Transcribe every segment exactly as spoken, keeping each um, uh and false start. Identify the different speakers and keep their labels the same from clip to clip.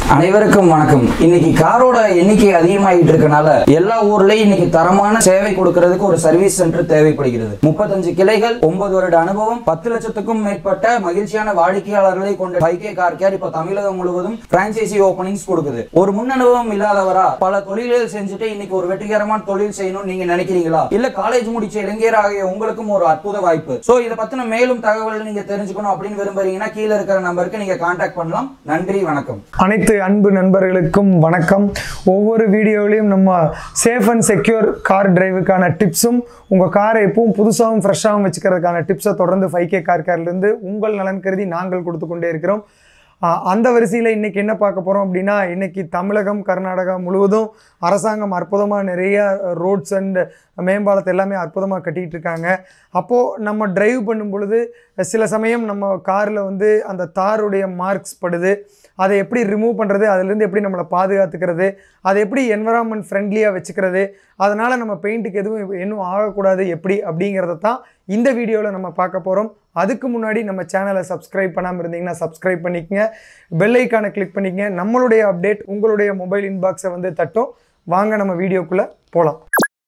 Speaker 1: அனைவருக்கும் வணக்கம். இன்னைக்கு காரோட எண்ணிக்கை அதிகமாகிட்டு இருக்கனால எல்லா ஊர்லயும் இன்னைக்கு தரமான சேவை கொடுக்கிறதுக்கு ஒரு சர்வீஸ் சென்டர் தேவைப்படுகிறது. முப்பத்தஞ்சு கிளைகள், ஒன்பது வருட அனுபவம், பத்து லட்சத்துக்கும் மேற்பட்ட மகிழ்ச்சியான வாடிக்கையாளர்களை கொண்ட ஃபைவ் கே கார் கேர் இப்ப தமிழகம் முழுவதும் பிரான்சைசி ஓபனிங்ஸ் கொடுக்குது. ஒரு முன் அனுபவம் இல்லாதவரா பல தொழில்கள் செஞ்சுட்டு இன்னைக்கு ஒரு வெற்றிகரமான தொழில் செய்யணும்னு நீங்க நினைக்கிறீங்களா? இல்ல காலேஜ் முடிச்ச இளைஞர் ஆகிய உங்களுக்கும் ஒரு அற்புத வாய்ப்பு. சோ இதை பத்தின மேலும் தகவல் நீங்க தெரிஞ்சுக்கணும் அப்படின்னு விரும்புறீங்கன்னா கீழே இருக்கிற நம்பருக்கு நீங்க கான்டாக்ட் பண்ணலாம். நன்றி, வணக்கம்.
Speaker 2: அனைத்து அன்பு நண்பர்களுக்கும் வணக்கம். ஒவ்வொரு வீடியோவிலையும் நம்ம சேஃப் அண்ட் செக்யூர் கார் டிரைவுக்கான டிப்ஸும் உங்கள் காரை எப்பவும் புதுசாகவும் ஃப்ரெஷ்ஷாகவும் வச்சுக்கிறதுக்கான டிப்ஸை தொடர்ந்து ஃபைவ் கே கார் கேர்லேருந்து உங்கள் நலன் கருதி நாங்கள் கொடுத்து கொண்டே இருக்கிறோம். அந்த வரிசையில் இன்றைக்கி என்ன பார்க்க போகிறோம் அப்படின்னா, இன்றைக்கி தமிழகம் கர்நாடகா முழுவதும் அரசாங்கம் அற்புதமாக நிறைய ரோட்ஸ் அண்ட் மேம்பாலத்தை எல்லாமே அற்புதமாக கட்டிகிட்டு இருக்காங்க. அப்போது நம்ம டிரைவ் பண்ணும் பொழுது சில சமயம் நம்ம காரில் வந்து அந்த தாருடைய மார்க்ஸ் படுது. அதை எப்படி ரிமூவ் பண்ணுறது, அதுலேருந்து எப்படி நம்மளை பாதுகாத்துக்கிறது, அதை எப்படி என்வரான்மெண்ட் ஃப்ரெண்ட்லியாக வச்சுக்கிறது, அதனால் நம்ம பெயிண்ட்டுக்கு எதுவும் இன்னும் ஆகக்கூடாது எப்படி அப்படிங்கிறத தான் இந்த வீடியோவில் நம்ம பார்க்க போகிறோம். அதுக்கு முன்னாடி நம்ம சேனலை சப்ஸ்கிரைப் பண்ணாமல் இருந்தீங்கன்னா சப்ஸ்கிரைப் பண்ணிக்கங்க, பெல் ஐக்கானை கிளிக் பண்ணிக்கங்க. நம்மளுடைய அப்டேட் உங்களுடைய மொபைல் இன்பாக்ஸை வந்து தட்டும். வாங்க நம்ம வீடியோக்குள்ளே போகலாம்.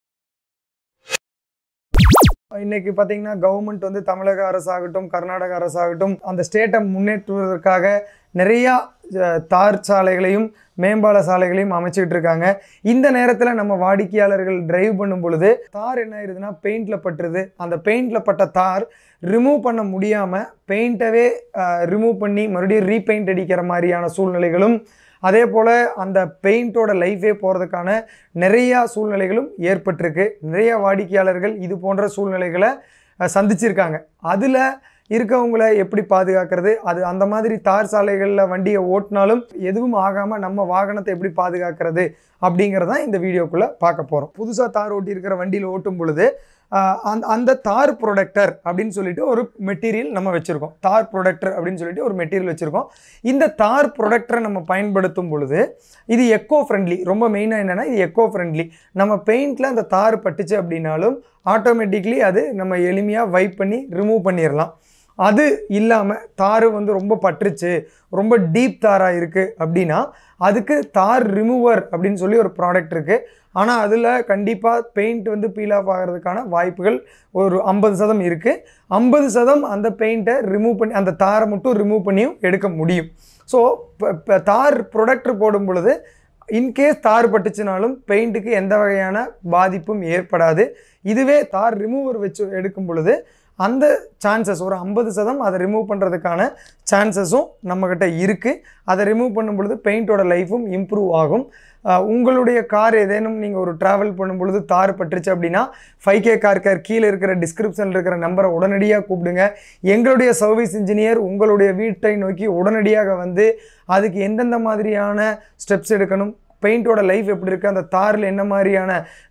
Speaker 2: இன்றைக்கி பார்த்திங்கன்னா கவர்மெண்ட் வந்து தமிழக அரசாகட்டும் கர்நாடக அரசாகட்டும் அந்த ஸ்டேட்டை முன்னேற்றுவதற்காக நிறையா தார் சாலைகளையும் மேம்பால சாலைகளையும் அமைச்சிக்கிட்டு இருக்காங்க. இந்த நேரத்தில் நம்ம வாடிக்கையாளர்கள் டிரைவ் பண்ணும் பொழுது தார் என்ன ஆயிடுதுன்னா பெயிண்டில் பட்டுருது. அந்த பெயிண்டில் பட்ட தார் ரிமூவ் பண்ண முடியாமல் பெயிண்ட்டவே ரிமூவ் பண்ணி மறுபடியும் ரீபெயிண்ட் அடிக்கிற மாதிரியான சூழ்நிலைகளும், அதே போல் அந்த பெயிண்டோட லைஃபே போகிறதுக்கான நிறையா சூழ்நிலைகளும் ஏற்பட்டிருக்கு. நிறைய வாடிக்கையாளர்கள் இது போன்ற சூழ்நிலைகளை சந்திச்சிருக்காங்க. அதில் இருக்கவங்களை எப்படி பாதுகாக்கிறது, அது அந்த மாதிரி தார் சாலைகளில் வண்டியை ஓட்டினாலும் எதுவும் ஆகாமல் நம்ம வாகனத்தை எப்படி பாதுகாக்கிறது அப்படிங்கிறதான் இந்த வீடியோக்குள்ளே பார்க்க போகிறோம். புதுசாக தார் ஓட்டி இருக்கிற வண்டியில் ஓட்டும் பொழுது அந்த அந்த தார் ப்ரொடக்டர் அப்படின்னு சொல்லிட்டு ஒரு மெட்டீரியல் நம்ம வச்சுருக்கோம். தார் ப்ரொடக்டர் அப்படின்னு சொல்லிட்டு ஒரு மெட்டீரியல் வச்சுருக்கோம். இந்த தார் ப்ரொடக்டரை நம்ம பயன்படுத்தும் பொழுது இது எக்கோ ஃப்ரெண்ட்லி. ரொம்ப மெயினாக என்னென்னா இது எக்கோ ஃப்ரெண்ட்லி. நம்ம பெயிண்டில் அந்த தார் பட்டுச்சு அப்படின்னாலும் ஆட்டோமேட்டிக்லி அது நம்ம எளிமையாக வைப் பண்ணி ரிமூவ் பண்ணிடலாம். அது இல்லாமல் தார் வந்து ரொம்ப பட்டுருச்சு, ரொம்ப டீப் தாராக இருக்குது அப்படின்னா அதுக்கு தார் ரிமூவர் அப்படின்னு சொல்லி ஒரு ப்ராடக்ட் இருக்குது. ஆனால் அதில் கண்டிப்பாக பெயிண்ட் வந்து பீல் ஆஃப் ஆகிறதுக்கான வாய்ப்புகள் ஒரு ஐம்பது சதம் இருக்குது. ஐம்பது சதம் அந்த பெயிண்ட்டை ரிமூவ் பண்ணி அந்த தாரை மட்டும் ரிமூவ் பண்ணியும் எடுக்க முடியும். ஸோ இப்போ தார் ப்ரொடக்டர் போடும் பொழுது இன்கேஸ் தார் பட்டுச்சுனாலும் பெயிண்ட்டுக்கு எந்த வகையான பாதிப்பும் ஏற்படாது. இதுவே தார் ரிமூவர் வச்சு எடுக்கும் பொழுது அந்த சான்சஸ் ஒரு ஐம்பது சதம் அதை ரிமூவ் பண்ணுறதுக்கான சான்சஸும் நம்மக்கிட்ட இருக்குது. அதை ரிமூவ் பண்ணும் பொழுது பெயிண்டோட லைஃபும் இம்ப்ரூவ் ஆகும். உங்களுடைய கார் ஏதேனும் நீங்கள் ஒரு ட்ராவல் பண்ணும் பொழுது தார் பட்டுருச்சு அப்படின்னா ஃபைவ் கே கார் கேர் கீழே இருக்கிற டிஸ்கிரிப்ஷனில் இருக்கிற நம்பரை உடனடியாக கூப்பிடுங்க. எங்களுடைய சர்வீஸ் இன்ஜினியர் உங்களுடைய வீட்டை நோக்கி உடனடியாக வந்து அதுக்கு எந்தெந்த மாதிரியான ஸ்டெப்ஸ் எடுக்கணும், பெயிண்டோட லைஃப் எப்படி இருக்குது, அந்த தாரில் என்ன மாதிரியான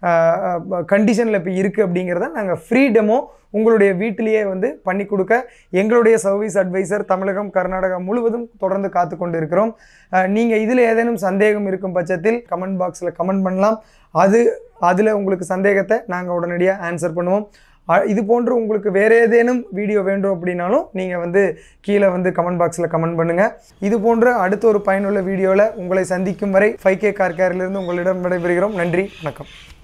Speaker 2: கண்டிஷனில் இப்போ இருக்குது அப்படிங்கிறத நாங்கள் ஃப்ரீ டெமோ உங்களுடைய வீட்டிலேயே வந்து பண்ணி கொடுக்க எங்களுடைய சர்வீஸ் அட்வைசர் தமிழகம் கர்நாடகா முழுவதும் தொடர்ந்து காத்து கொண்டு இருக்கிறோம். நீங்கள் இதில் ஏதேனும் சந்தேகம் இருக்கும் பட்சத்தில் கமெண்ட் பாக்ஸில் கமெண்ட் பண்ணலாம். அது அதில் உங்களுக்கு சந்தேகத்தை நாங்கள் உடனடியாக ஆன்சர் பண்ணுவோம். இது போன்று உங்களுக்கு வேறு ஏதேனும் வீடியோ வேண்டும் அப்படின்னாலும் நீங்கள் வந்து கீழே வந்து கமெண்ட் பாக்ஸில் கமெண்ட் பண்ணுங்கள். இது போன்ற அடுத்த ஒரு பயனுள்ள வீடியோவில் உங்களை சந்திக்கும் வரை ஃபைவ் கே கார் கேரிலிருந்து உங்களிடம் விடைபெறுகிறோம். நன்றி, வணக்கம்.